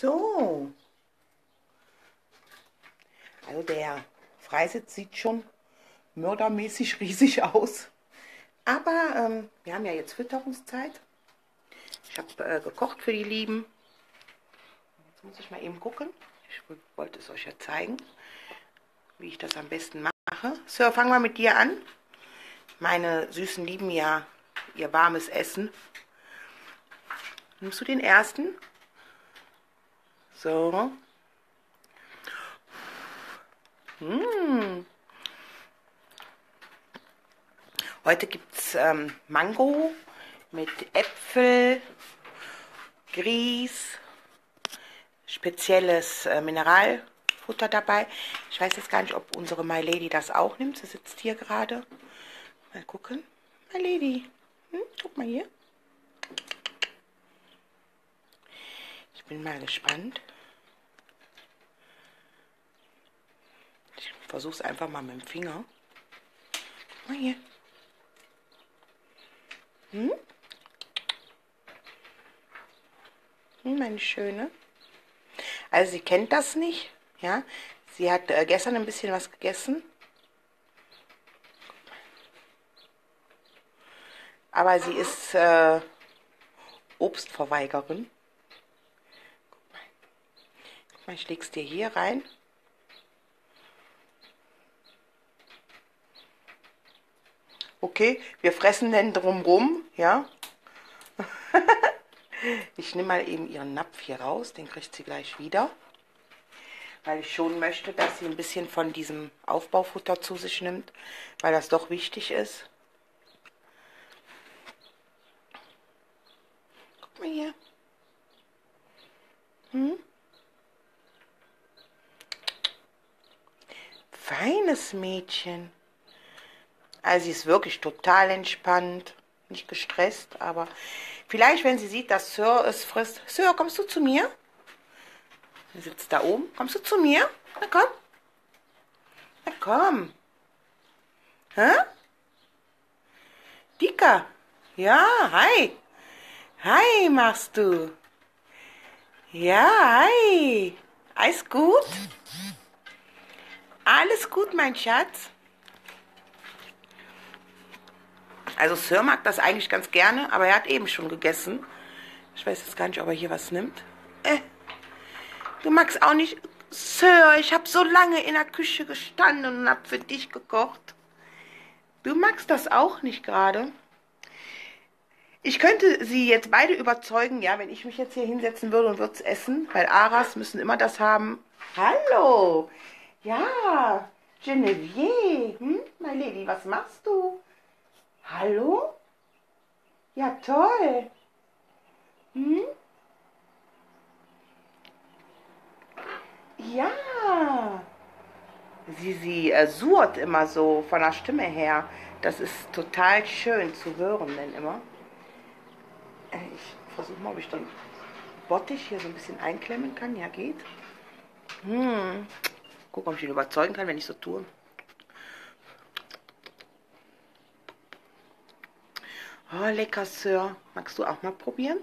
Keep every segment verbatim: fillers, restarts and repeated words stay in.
So. Also der Freisitz sieht schon mördermäßig riesig aus. Aber ähm, wir haben ja jetzt Fütterungszeit. Ich habe äh, gekocht für die Lieben. Jetzt muss ich mal eben gucken. Ich wollte es euch ja zeigen, wie ich das am besten mache. So, fangen wir mit dir an. Meine Süßen lieben ja ihr warmes Essen. Nimmst du den ersten? So. Mmh. Heute gibt es ähm, Mango mit Äpfel, Grieß, spezielles äh, Mineralfutter dabei. Ich weiß jetzt gar nicht, ob unsere My Lady das auch nimmt. Sie sitzt hier gerade. Mal gucken. My Lady, hm, guck mal hier. Ich bin mal gespannt. Ich versuche es einfach mal mit dem Finger. Guck mal hier. Hm? Hm, meine Schöne. Also sie kennt das nicht. Ja, sie hat äh, gestern ein bisschen was gegessen. Aber sie ist äh, Obstverweigerin. Guck mal. Guck mal, ich leg's dir hier rein. Okay, wir fressen denn drumrum, ja. Ich nehme mal eben ihren Napf hier raus, den kriegt sie gleich wieder. Weil ich schon möchte, dass sie ein bisschen von diesem Aufbaufutter zu sich nimmt, weil das doch wichtig ist. Guck mal hier. Hm? Feines Mädchen. Also sie ist wirklich total entspannt, nicht gestresst, aber vielleicht, wenn sie sieht, dass Sir es frisst. Sir, kommst du zu mir? Er sitzt da oben. Kommst du zu mir? Na komm. Na komm. Hä? Dicker. Ja, hi. Hi machst du. Ja, hi. Alles gut? Alles gut, mein Schatz? Also Sir mag das eigentlich ganz gerne, aber er hat eben schon gegessen. Ich weiß jetzt gar nicht, ob er hier was nimmt. Äh, du magst auch nicht... Sir, ich habe so lange in der Küche gestanden und habe für dich gekocht. Du magst das auch nicht gerade. Ich könnte sie jetzt beide überzeugen, ja, wenn ich mich jetzt hier hinsetzen würde und würde es essen, weil Aras müssen immer das haben. Hallo. Ja, Genevieve. Hm? My Lady, was machst du? Hallo? Ja, toll. Hm? Ja. Sie, sie äh, surrt immer so von der Stimme her. Das ist total schön zu hören, denn immer. Äh, ich versuche mal, ob ich den Bottich hier so ein bisschen einklemmen kann. Ja, geht. Hm. Guck, ob ich ihn überzeugen kann, wenn ich so tue. Oh, lecker, Sir. Magst du auch mal probieren?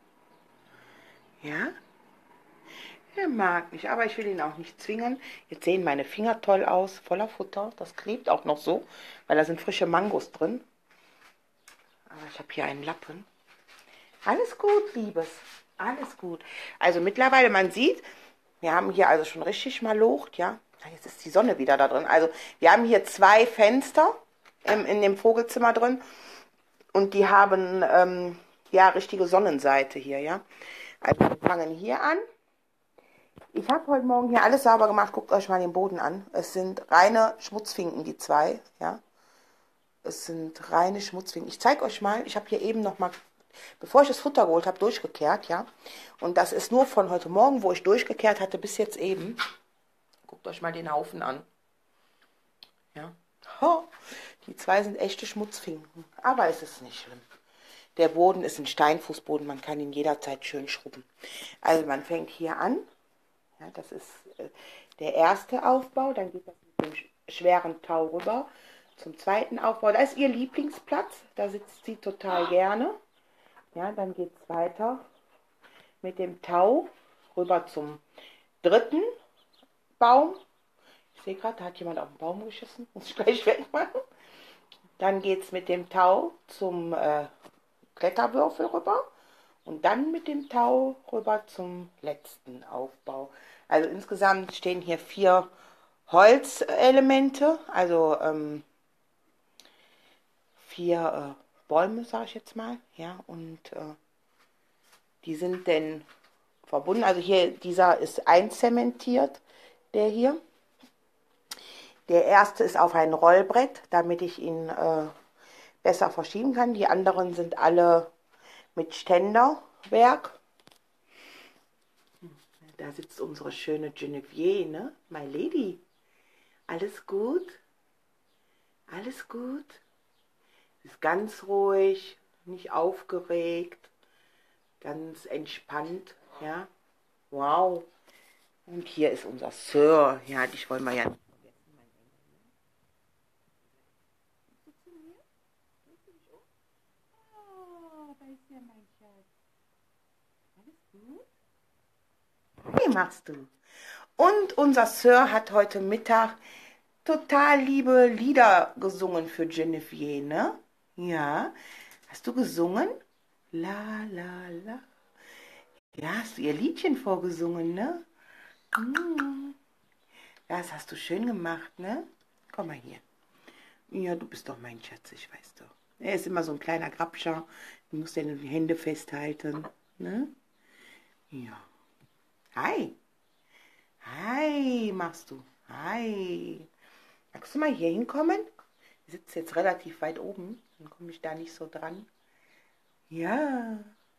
Ja? Er mag nicht, aber ich will ihn auch nicht zwingen. Jetzt sehen meine Finger toll aus, voller Futter. Das klebt auch noch so, weil da sind frische Mangos drin. Aber ich habe hier einen Lappen. Alles gut, Liebes. Alles gut. Also mittlerweile, man sieht, wir haben hier also schon richtig mal Luft, ja. Jetzt ist die Sonne wieder da drin. Also wir haben hier zwei Fenster im, in dem Vogelzimmer drin. Und die haben, ähm, ja, richtige Sonnenseite hier, ja. Also wir fangen hier an. Ich habe heute Morgen hier alles sauber gemacht. Guckt euch mal den Boden an. Es sind reine Schmutzfinken, die zwei, ja. Es sind reine Schmutzfinken. Ich zeige euch mal, ich habe hier eben noch mal, bevor ich das Futter geholt habe, durchgekehrt, ja. Und das ist nur von heute Morgen, wo ich durchgekehrt hatte, bis jetzt eben. Guckt euch mal den Haufen an. Ja. Oh, die zwei sind echte Schmutzfinken. Aber es ist nicht schlimm. Der Boden ist ein Steinfußboden. Man kann ihn jederzeit schön schrubben. Also man fängt hier an. Ja, das ist äh, der erste Aufbau. Dann geht das mit dem schweren Tau rüber zum zweiten Aufbau. Da ist ihr Lieblingsplatz. Da sitzt sie total gerne. Ja, dann geht es weiter mit dem Tau rüber zum dritten Baum. Ich sehe gerade, da hat jemand auf den Baum geschissen. Muss ich gleich wegmachen. Dann geht es mit dem Tau zum äh, Kletterwürfel rüber. Und dann mit dem Tau rüber zum letzten Aufbau. Also insgesamt stehen hier vier Holzelemente. Also ähm, vier äh, Bäume, sage ich jetzt mal. Ja, und äh, die sind dann verbunden. Also hier, dieser ist einzementiert, der hier. Der erste ist auf ein Rollbrett, damit ich ihn äh, besser verschieben kann. Die anderen sind alle mit Ständerwerk. Da sitzt unsere schöne Genevieve, ne? My Lady. Alles gut? Alles gut? Sie ist ganz ruhig, nicht aufgeregt, ganz entspannt, ja. Wow. Und hier ist unser Sir. Ja, dich wollen wir ja nicht vergessen, mein Engel. Guckst du zu mir? Drehst du dich um? Oh, da ist ja mein Schatz. Alles gut? Wie machst du? Und unser Sir hat heute Mittag total liebe Lieder gesungen für Genevieve, ne? Ja. Hast du gesungen? La, la, la. Ja, hast du ihr Liedchen vorgesungen, ne? Mm. Das hast du schön gemacht, ne? Komm mal hier. Ja, du bist doch mein Schatz, ich weiß doch. Er ist immer so ein kleiner Grabscher. Du musst ja die Hände festhalten, ne? Ja. Hi. Hi, machst du. Hi. Magst du mal hier hinkommen? Ich sitze jetzt relativ weit oben. Dann komme ich da nicht so dran. Ja.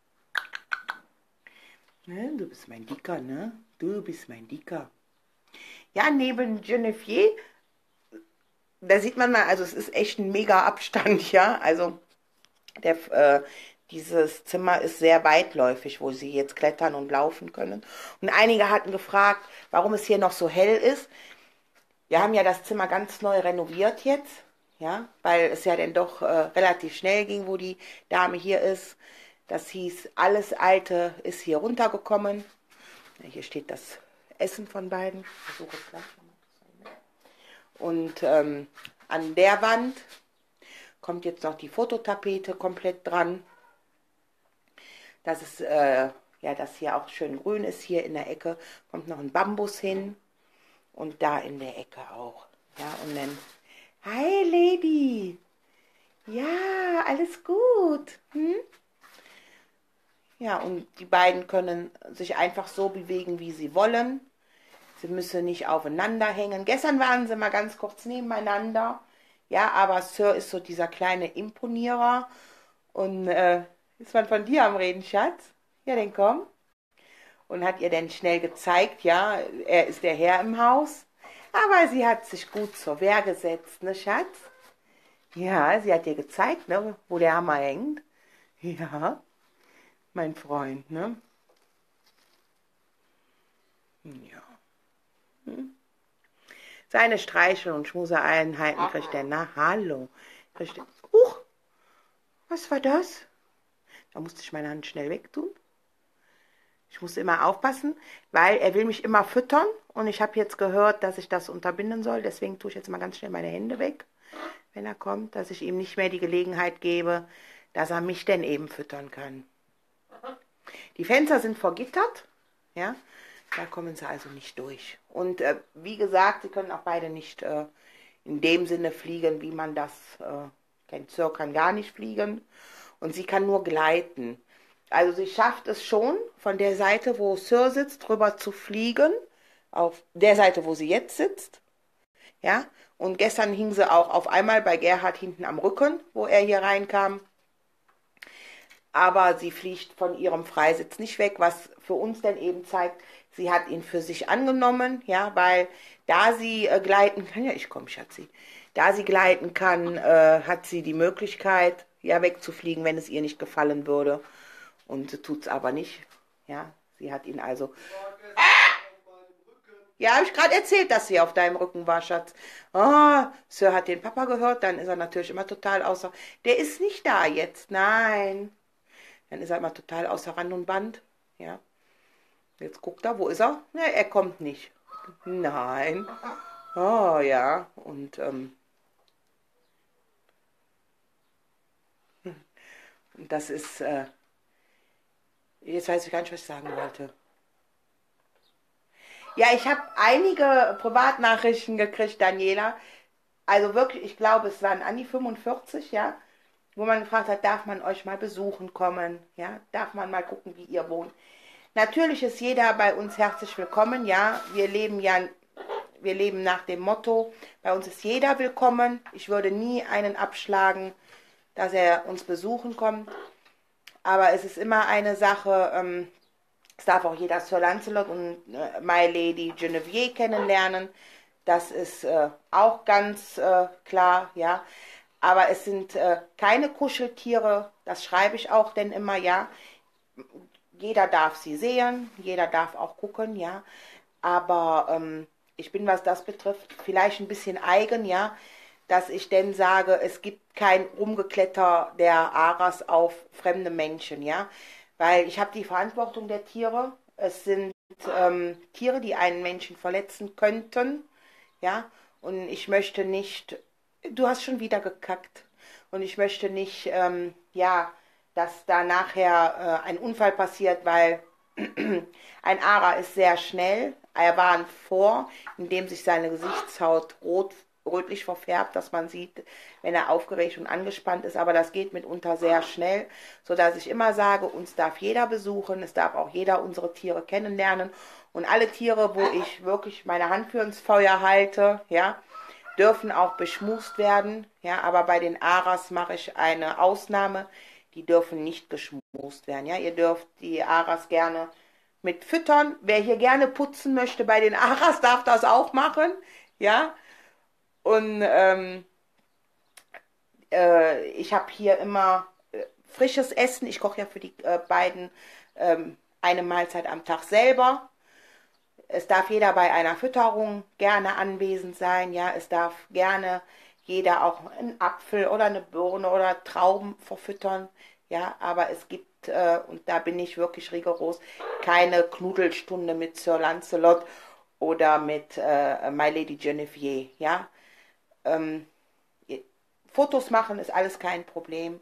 Ne, du bist mein Dicker, ne? Du bist mein Dicker. Ja, neben Genevieve, da sieht man mal, also es ist echt ein mega Abstand, ja. Also der, äh, dieses Zimmer ist sehr weitläufig, wo sie jetzt klettern und laufen können. Und einige hatten gefragt, warum es hier noch so hell ist. Wir haben ja das Zimmer ganz neu renoviert jetzt, ja, weil es ja dann doch äh, relativ schnell ging, wo die Dame hier ist. Das hieß, alles Alte ist hier runtergekommen. Ja, hier steht das Essen von beiden. Ich versuche es gleich nochmal. Und ähm, an der Wand kommt jetzt noch die Fototapete komplett dran. Das ist, äh, ja, das hier auch schön grün ist. Hier in der Ecke kommt noch ein Bambus hin. Und da in der Ecke auch. Ja, und dann, hi Lady. Ja, alles gut. Hm? Ja, und die beiden können sich einfach so bewegen, wie sie wollen. Sie müssen nicht aufeinander hängen. Gestern waren sie mal ganz kurz nebeneinander. Ja, aber Sir ist so dieser kleine Imponierer. Und äh, ist man von dir am Reden, Schatz? Ja, dann komm. Und hat ihr dann schnell gezeigt, ja, er ist der Herr im Haus. Aber sie hat sich gut zur Wehr gesetzt, ne, Schatz? Ja, sie hat dir gezeigt, ne, wo der Hammer hängt. Ja, mein Freund, ne? Ja. Hm. Seine Streichel- und Schmuseeinheiten kriegt er nach. Hallo. Kriegt er. Huch, was war das? Da musste ich meine Hand schnell wegtun. Ich muss immer aufpassen, weil er will mich immer füttern. Und ich habe jetzt gehört, dass ich das unterbinden soll. Deswegen tue ich jetzt mal ganz schnell meine Hände weg, wenn er kommt. Dass ich ihm nicht mehr die Gelegenheit gebe, dass er mich denn eben füttern kann. Die Fenster sind vergittert. Ja, da kommen sie also nicht durch. Und äh, wie gesagt, sie können auch beide nicht äh, in dem Sinne fliegen, wie man das äh, kennt. Sir kann gar nicht fliegen. Und sie kann nur gleiten. Also sie schafft es schon, von der Seite, wo Sir sitzt, rüber zu fliegen, auf der Seite, wo sie jetzt sitzt. Ja, und gestern hing sie auch auf einmal bei Gerhard hinten am Rücken, wo er hier reinkam. Aber sie fliegt von ihrem Freisitz nicht weg, was für uns dann eben zeigt, sie hat ihn für sich angenommen, ja, weil da sie äh, gleiten kann, ja, ich komme, Schatzi, da sie gleiten kann, äh, hat sie die Möglichkeit, ja, wegzufliegen, wenn es ihr nicht gefallen würde. Und sie tut es aber nicht. Ja, sie hat ihn also... Ja, habe ich gerade erzählt, dass sie auf deinem Rücken war, Schatz. Oh, Sir hat den Papa gehört, dann ist er natürlich immer total außer... Der ist nicht da jetzt, nein. Dann ist er immer total außer Rand und Band, ja. Jetzt guckt er, wo ist er? Ne, er kommt nicht. Nein. Oh ja, und ähm, das ist, äh, jetzt weiß ich gar nicht, was ich sagen wollte. Ja, ich habe einige Privatnachrichten gekriegt, Daniela. Also wirklich, ich glaube, es waren an die fünfundvierzig, ja, wo man gefragt hat, darf man euch mal besuchen kommen, ja, darf man mal gucken, wie ihr wohnt. Natürlich ist jeder bei uns herzlich willkommen, ja, wir leben ja, wir leben nach dem Motto, bei uns ist jeder willkommen. Ich würde nie einen abschlagen, dass er uns besuchen kommt, aber es ist immer eine Sache, ähm, es darf auch jeder Sir Lancelot und äh, My Lady Genevieve kennenlernen. Das ist äh, auch ganz äh, klar, ja. Aber es sind äh, keine Kuscheltiere, das schreibe ich auch denn immer, ja. Jeder darf sie sehen, jeder darf auch gucken, ja. Aber ähm, ich bin, was das betrifft, vielleicht ein bisschen eigen, ja, dass ich denn sage, es gibt kein Rumgekletter der Aras auf fremde Menschen, ja. Weil ich habe die Verantwortung der Tiere. Es sind ähm, Tiere, die einen Menschen verletzen könnten, ja. Und ich möchte nicht, du hast schon wieder gekackt. Und ich möchte nicht, ähm, ja, dass da nachher äh, ein Unfall passiert, weil ein Ara ist sehr schnell. Er warnt vor, indem sich seine Gesichtshaut rot, rötlich verfärbt, dass man sieht, wenn er aufgeregt und angespannt ist. Aber das geht mitunter sehr schnell, sodass ich immer sage, uns darf jeder besuchen, es darf auch jeder unsere Tiere kennenlernen. Und alle Tiere, wo ich wirklich meine Hand für ins Feuer halte, ja, dürfen auch beschmust werden. Ja, aber bei den Aras mache ich eine Ausnahme. Die dürfen nicht geschmust werden. Ja, ihr dürft die Aras gerne mit füttern. Wer hier gerne putzen möchte bei den Aras, darf das auch machen. Ja, und ähm, äh, ich habe hier immer äh, frisches Essen. Ich koche ja für die äh, beiden ähm, eine Mahlzeit am Tag selber. Es darf jeder bei einer Fütterung gerne anwesend sein. Ja, es darf gerne jeder auch einen Apfel oder eine Birne oder Trauben verfüttern. Ja, aber es gibt, äh, und da bin ich wirklich rigoros, keine Knudelstunde mit Sir Lancelot oder mit äh, My Lady Genevieve. Ja, ähm, Fotos machen ist alles kein Problem.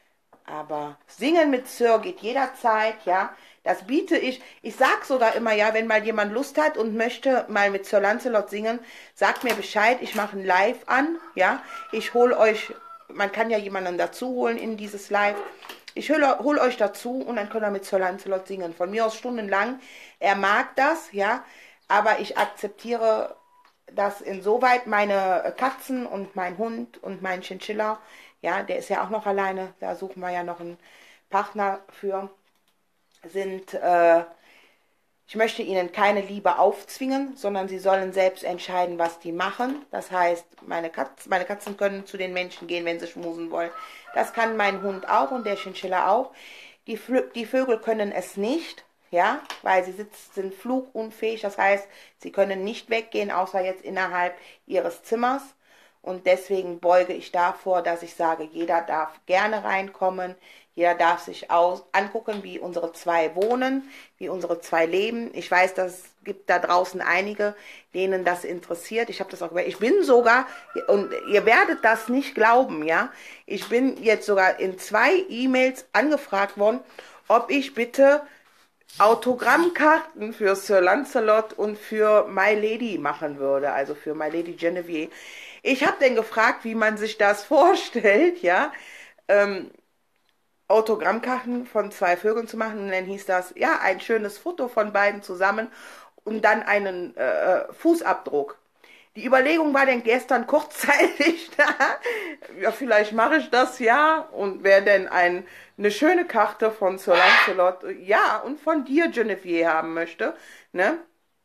Aber singen mit Sir geht jederzeit, ja. Das biete ich. Ich sag sogar immer, ja, wenn mal jemand Lust hat und möchte mal mit Sir Lancelot singen, sagt mir Bescheid, ich mache ein Live an, ja. Ich hole euch, man kann ja jemanden dazu holen in dieses Live. Ich hole hol euch dazu und dann könnt ihr mit Sir Lancelot singen. Von mir aus stundenlang. Er mag das, ja. Aber ich akzeptiere das insoweit meine Katzen und mein Hund und mein Chinchilla, ja, der ist ja auch noch alleine, da suchen wir ja noch einen Partner für, sind, äh, ich möchte ihnen keine Liebe aufzwingen, sondern sie sollen selbst entscheiden, was die machen. Das heißt, meine, Katz, meine Katzen können zu den Menschen gehen, wenn sie schmusen wollen. Das kann mein Hund auch und der Chinchilla auch. Die, die Vögel können es nicht, ja, weil sie sitzt, sind flugunfähig. Das heißt, sie können nicht weggehen, außer jetzt innerhalb ihres Zimmers. Und deswegen beuge ich davor, dass ich sage, jeder darf gerne reinkommen, jeder darf sich aus angucken, wie unsere zwei wohnen, wie unsere zwei leben. Ich weiß, dass es gibt da draußen einige, denen das interessiert. Ich habe das auch gehört. Ich bin sogar, und ihr werdet das nicht glauben, ja, ich bin jetzt sogar in zwei E-Mails angefragt worden, ob ich bitte Autogrammkarten für Sir Lancelot und für My Lady machen würde, also für My Lady Genevieve. Ich habe dann gefragt, wie man sich das vorstellt, ja, ähm, Autogrammkarten von zwei Vögeln zu machen. Und dann hieß das, ja, ein schönes Foto von beiden zusammen und dann einen äh, Fußabdruck. Die Überlegung war dann gestern kurzzeitig da, ja, vielleicht mache ich das, ja, und wer denn ein, eine schöne Karte von Sir Lancelot, ja, und von dir, Genevieve, haben möchte, ne,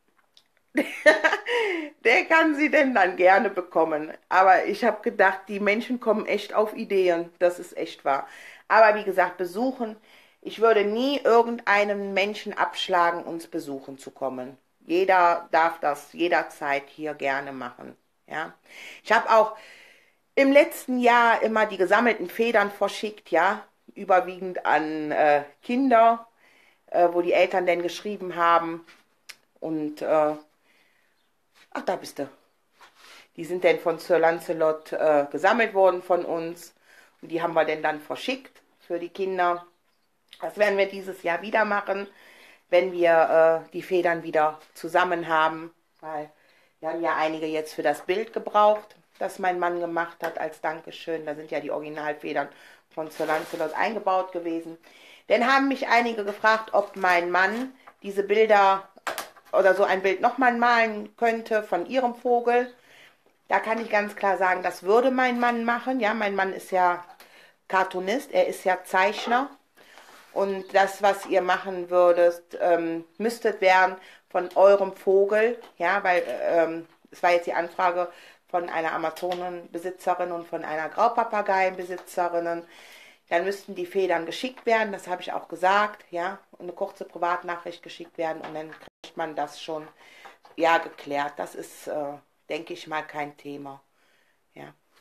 der kann sie denn dann gerne bekommen. Aber ich habe gedacht, die Menschen kommen echt auf Ideen. Das ist echt wahr. Aber wie gesagt, besuchen. Ich würde nie irgendeinen Menschen abschlagen, uns besuchen zu kommen. Jeder darf das jederzeit hier gerne machen. Ja. Ich habe auch im letzten Jahr immer die gesammelten Federn verschickt, ja, überwiegend an äh, Kinder. äh, wo die Eltern denn geschrieben haben. Und, äh, ach, da bist du. Die sind denn von Sir Lancelot äh, gesammelt worden von uns. Und die haben wir denn dann verschickt für die Kinder. Das werden wir dieses Jahr wieder machen, wenn wir äh, die Federn wieder zusammen haben. Weil wir haben ja einige jetzt für das Bild gebraucht, das mein Mann gemacht hat als Dankeschön. Da sind ja die Originalfedern von Sir Lancelot eingebaut gewesen. Dann haben mich einige gefragt, ob mein Mann diese Bilder oder so ein Bild nochmal malen könnte von ihrem Vogel. Da kann ich ganz klar sagen, das würde mein Mann machen. Ja, mein Mann ist ja Cartoonist, er ist ja Zeichner. Und das, was ihr machen würdet, ähm, müsstet werden von eurem Vogel. Ja, weil ähm, es war jetzt die Anfrage von einer Amazonenbesitzerin und von einer Graupapageienbesitzerin. Dann müssten die Federn geschickt werden, das habe ich auch gesagt, ja, und eine kurze Privatnachricht geschickt werden und dann kriegt man das schon, ja, geklärt. Das ist, äh, denke ich mal, kein Thema, ja.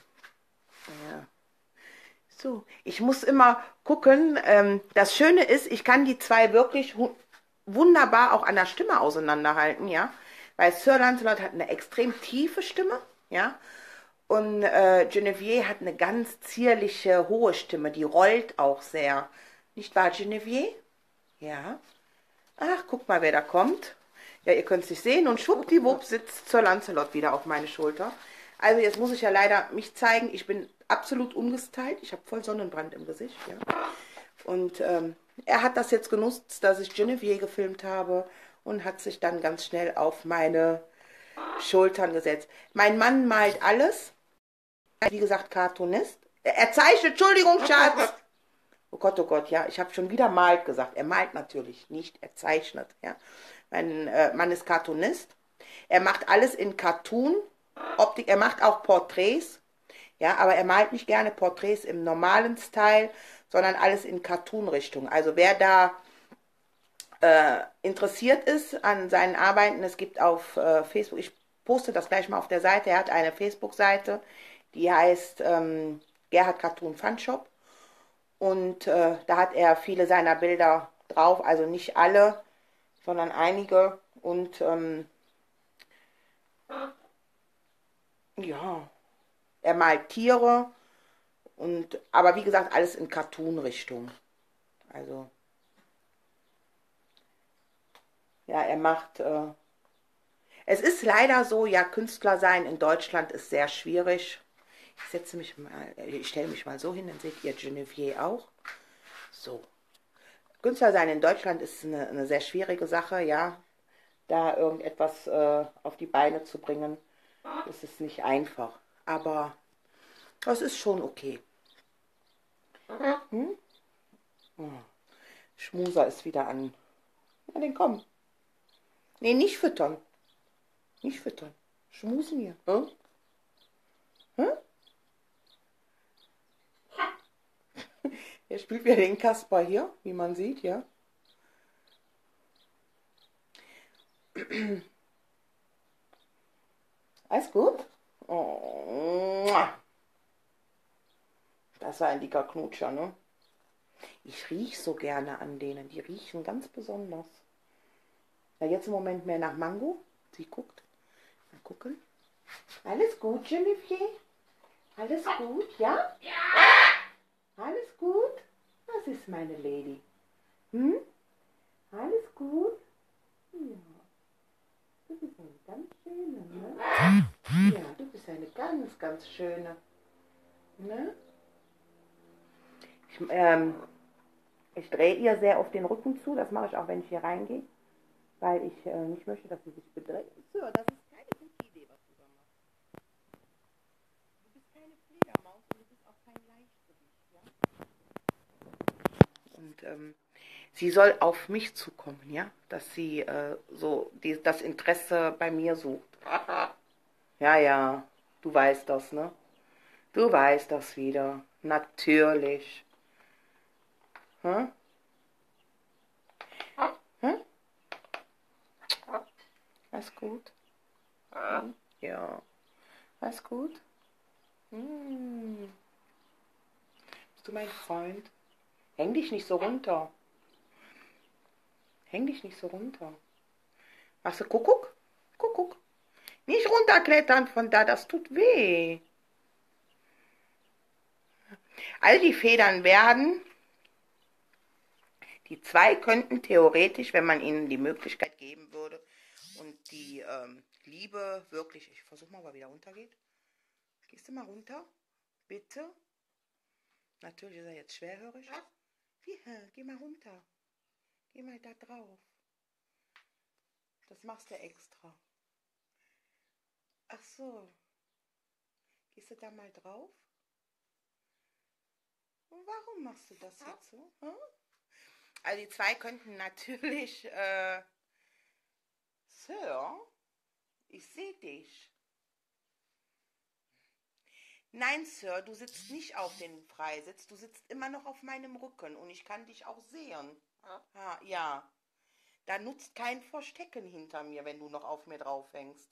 Ja. So, ich muss immer gucken, ähm, das Schöne ist, ich kann die zwei wirklich wunderbar auch an der Stimme auseinanderhalten, ja, weil Sir Lancelot hat eine extrem tiefe Stimme, ja, und äh, Genevieve hat eine ganz zierliche, hohe Stimme, die rollt auch sehr. Nicht wahr, Genevieve? Ja. Ach, guck mal, wer da kommt. Ja, ihr könnt es nicht sehen und schwuppdiwupp sitzt Sir Lancelot wieder auf meine Schulter. Also jetzt muss ich ja leider mich zeigen. Ich bin absolut ungestylt. Ich habe voll Sonnenbrand im Gesicht. Ja. Und ähm, er hat das jetzt genutzt, dass ich Genevieve gefilmt habe und hat sich dann ganz schnell auf meine Schultern gesetzt. Mein Mann malt alles. Wie gesagt, Cartoonist. Er zeichnet, Entschuldigung, Schatz. Oh Gott, oh Gott, ja, ich habe schon wieder malt gesagt. Er malt natürlich nicht, er zeichnet. Ja. Mein äh, Mann ist Cartoonist. Er macht alles in Cartoon, Optik. Er macht auch Porträts. Ja, aber er malt nicht gerne Porträts im normalen Style, sondern alles in Cartoon-Richtung. Also wer da äh, interessiert ist an seinen Arbeiten, es gibt auf äh, Facebook, ich poste das gleich mal auf der Seite, er hat eine Facebook-Seite, die heißt ähm, Gerhard Cartoon Fun Shop. Und äh, da hat er viele seiner Bilder drauf, also nicht alle, sondern einige. Und ähm, ja, er malt Tiere, und, aber wie gesagt, alles in Cartoon-Richtung. Also, ja, er macht, äh, es ist leider so, ja, Künstler sein in Deutschland ist sehr schwierig. Ich setze mich mal, ich stelle mich mal so hin, dann seht ihr Genevieve auch. So. Künstler sein in Deutschland ist eine, eine sehr schwierige Sache, ja. Da irgendetwas äh, auf die Beine zu bringen, das ist nicht einfach. Aber das ist schon okay. Hm? Oh. Schmuser ist wieder an. Ja, den komm. Nee, nicht füttern. Nicht füttern. Schmusen hier. Hm? Hm? Er spielt wieder den Kasper hier, wie man sieht, ja. Alles gut? Oh. Das war ein dicker Knutscher, ne? Ich rieche so gerne an denen. Die riechen ganz besonders. Ja, jetzt im Moment mehr nach Mango. Sie guckt. Mal gucken. Alles gut, Genevieve? Alles gut, ja? Ja. Alles gut? Das ist meine Lady. Hm? Alles gut? Ja. Du bist eine ganz schöne, ne? Ja, du bist eine ganz, ganz schöne. Ne? Ich, ähm, ich drehe ihr sehr auf den Rücken zu. Das mache ich auch, wenn ich hier reingehe. Weil ich äh, nicht möchte, dass sie sich bedreht. So, das ist keine gute Idee, was du da machst. Du bist keine Fledermaus und du bist auch kein Leichtgewicht, ja? Und ähm, sie soll auf mich zukommen, ja? Dass sie äh, so die, das Interesse bei mir sucht. Ja, ja, du weißt das, ne? Du weißt das wieder. Natürlich. Hm? Hm? Alles gut? Hm? Ja. Alles gut? Hm. Bist du mein Freund? Häng dich nicht so runter. Häng dich nicht so runter. Machst du Kuckuck? Kuckuck. Nicht runterklettern von da, das tut weh. All die Federn werden, die zwei könnten theoretisch, wenn man ihnen die Möglichkeit geben würde und die ähm, Liebe wirklich, ich versuche mal, ob er wieder runtergeht. Gehst du mal runter? Bitte? Natürlich ist er jetzt schwerhörig. Wie, geh mal runter. Geh mal da drauf. Das machst du extra. Ach so. Gehst du da mal drauf? Und warum machst du das jetzt so? Hm? Also die zwei könnten natürlich, äh, Sir, ich sehe dich. Nein, Sir, du sitzt nicht auf dem Freisitz, du sitzt immer noch auf meinem Rücken und ich kann dich auch sehen. Ah, ja, da nutzt kein Verstecken hinter mir, wenn du noch auf mir drauf hängst.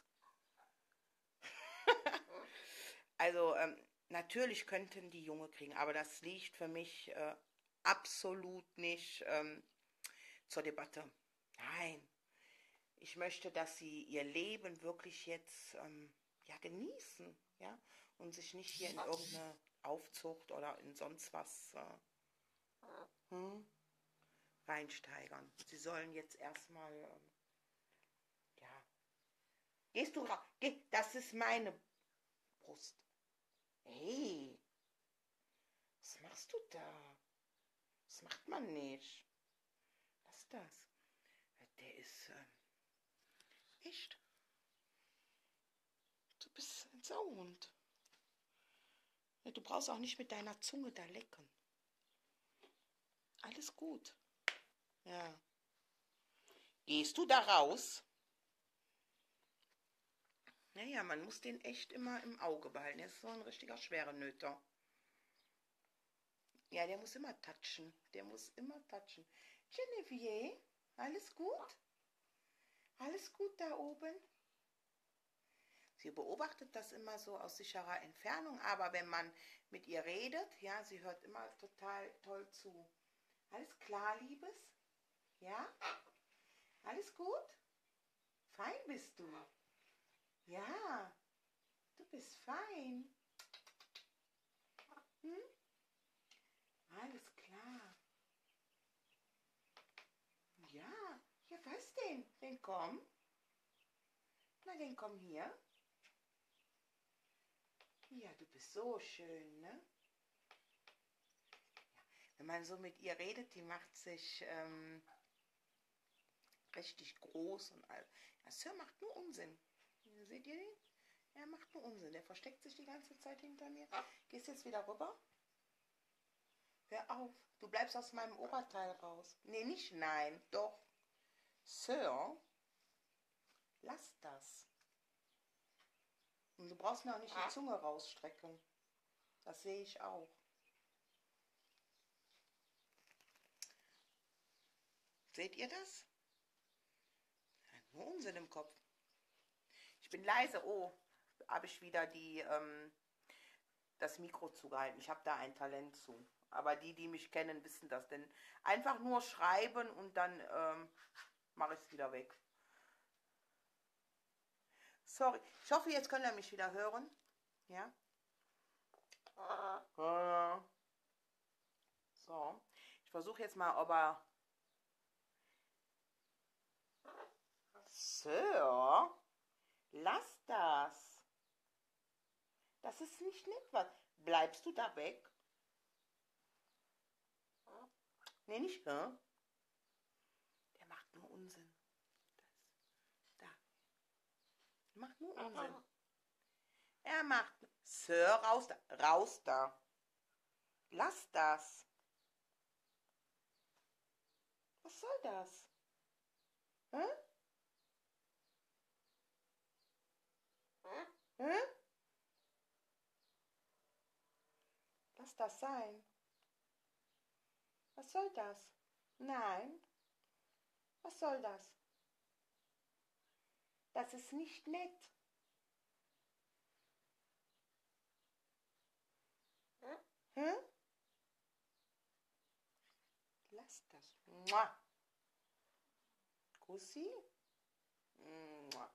Also, ähm, natürlich könnten die Junge kriegen, aber das liegt für mich äh, absolut nicht ähm, zur Debatte. Nein, ich möchte, dass sie ihr Leben wirklich jetzt ähm, ja, genießen, ja, und sich nicht hier in irgendeine Aufzucht oder in sonst was äh, hm, reinsteigern. Sie sollen jetzt erstmal, ähm, ja, gehst du raus, geh, das ist meine Brust. Hey, was machst du da? Das macht man nicht. Was ist das? Der ist äh, echt. Du bist ein Sauhund. Du brauchst auch nicht mit deiner Zunge da lecken. Alles gut. Ja. Gehst du da raus? Naja, man muss den echt immer im Auge behalten. Er ist so ein richtiger Schwerenöter. Ja, der muss immer touchen. Der muss immer touchen. Genevieve, alles gut? Alles gut da oben? Sie beobachtet das immer so aus sicherer Entfernung, aber wenn man mit ihr redet, ja, sie hört immer total toll zu. Alles klar, Liebes? Ja? Alles gut? Fein bist du? Ja, du bist fein. Hm? Alles klar. Ja, ja, was denn? Dann komm. Na, dann komm hier. Ja, du bist so schön, ne? Ja, wenn man so mit ihr redet, die macht sich ähm, richtig groß und all. Ja, Sir macht nur Unsinn. Seht ihr den? Er macht nur Unsinn. Der versteckt sich die ganze Zeit hinter mir. Gehst jetzt wieder rüber? Hör auf. Du bleibst aus meinem Oberteil raus. Nee, nicht nein. Doch. Sir, lass das. Und du brauchst mir auch nicht die Zunge rausstrecken. Das sehe ich auch. Seht ihr das? Nur Unsinn im Kopf. Ich bin leise. Oh, habe ich wieder die, ähm, das Mikro zugehalten. Ich habe da ein Talent zu. Aber die, die mich kennen, wissen das. Denn einfach nur schreiben und dann ähm, mache ich es wieder weg. Sorry. Ich hoffe, jetzt könnt ihr mich wieder hören. Ja? So. Ich versuche jetzt mal, ob er... Sir, lass das. Das ist nicht nett, was. Bleibst du da weg? Nee, nicht, hä? Der macht nur Unsinn. Das, da. Der macht nur Unsinn. Er macht... Sir, raus da. Raus da. Lass das. Was soll das? Hä? Hä? Lass das sein. Was soll das? Nein. Was soll das? Das ist nicht nett. Hä? Lass das. Mua. Kussi. Mua.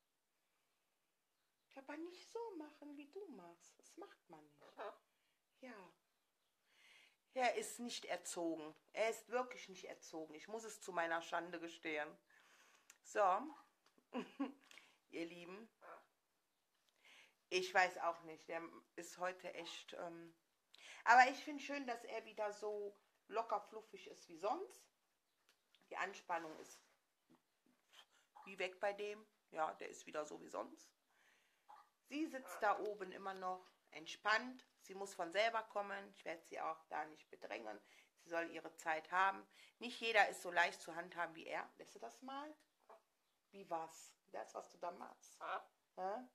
Aber nicht so machen, wie du machst. Das macht man nicht. Ja. Er ist nicht erzogen. Er ist wirklich nicht erzogen. Ich muss es zu meiner Schande gestehen. So, ihr Lieben. Ich weiß auch nicht. Der ist heute echt... Ähm, aber ich finde schön, dass er wieder so locker fluffig ist wie sonst. Die Anspannung ist wie weg bei dem. Ja, der ist wieder so wie sonst. Sie sitzt da oben immer noch entspannt. Sie muss von selber kommen. Ich werde sie auch da nicht bedrängen. Sie soll ihre Zeit haben. Nicht jeder ist so leicht zu handhaben wie er. Lässt du das mal? Wie was? Das, was du da machst. Ja?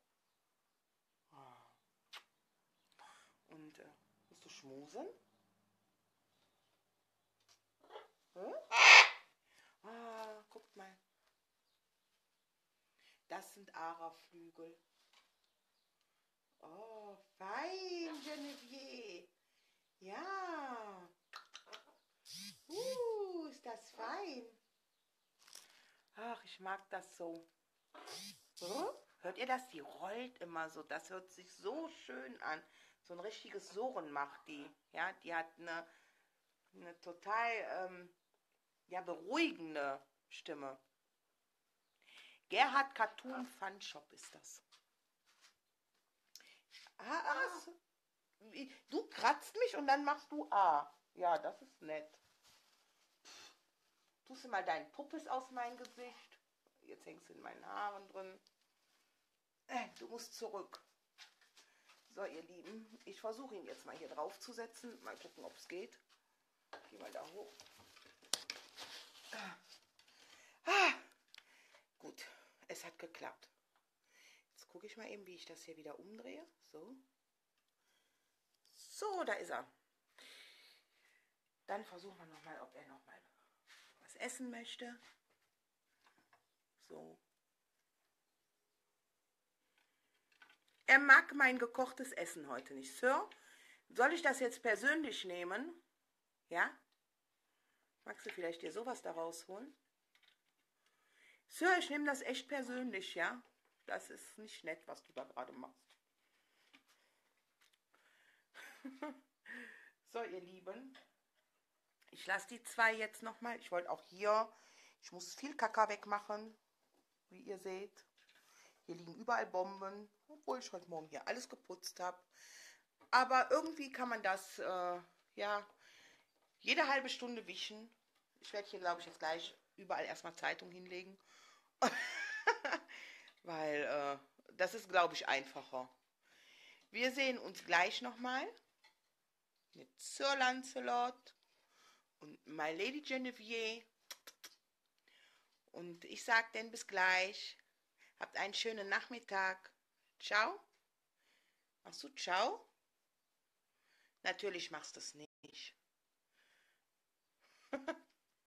Und äh, musst du schmusen? Hm? Ah, guckt mal. Das sind Ara-Flügel. Oh, fein, Genevieve. Ja. Uh, ist das fein. Ach, ich mag das so. So. Hört ihr das? Die rollt immer so. Das hört sich so schön an. So ein richtiges Surren macht die. Ja, die hat eine, eine total ähm, ja, beruhigende Stimme. Gerhard Cartoon Fun Shop ist das. Ah, ah, du kratzt mich und dann machst du A. Ja, das ist nett. Tust du mal deinen Puppes aus meinem Gesicht. Jetzt hängst du in meinen Haaren drin. Äh, du musst zurück. So, ihr Lieben, ich versuche ihn jetzt mal hier drauf zu setzen. Mal gucken, ob es geht. Geh mal da hoch. Ah, gut, es hat geklappt. Jetzt gucke ich mal eben, wie ich das hier wieder umdrehe. So. So, da ist er. Dann versuchen wir nochmal, ob er nochmal was essen möchte. So. Er mag mein gekochtes Essen heute nicht. Sir, soll ich das jetzt persönlich nehmen? Ja? Magst du vielleicht dir sowas da rausholen? Sir, ich nehme das echt persönlich, ja? Das ist nicht nett, was du da gerade machst. So, ihr Lieben. Ich lasse die zwei jetzt nochmal. Ich wollte auch hier, ich muss viel Kaka wegmachen, wie ihr seht. Hier liegen überall Bomben, obwohl ich heute Morgen hier alles geputzt habe. Aber irgendwie kann man das, äh, ja, jede halbe Stunde wischen. Ich werde hier, glaube ich, jetzt gleich überall erstmal Zeitung hinlegen. Weil äh, das ist, glaube ich, einfacher. Wir sehen uns gleich nochmal mit Sir Lancelot und My Lady Genevieve. Und ich sage dann bis gleich. Habt einen schönen Nachmittag. Ciao. Machst du ciao? Natürlich machst du es nicht.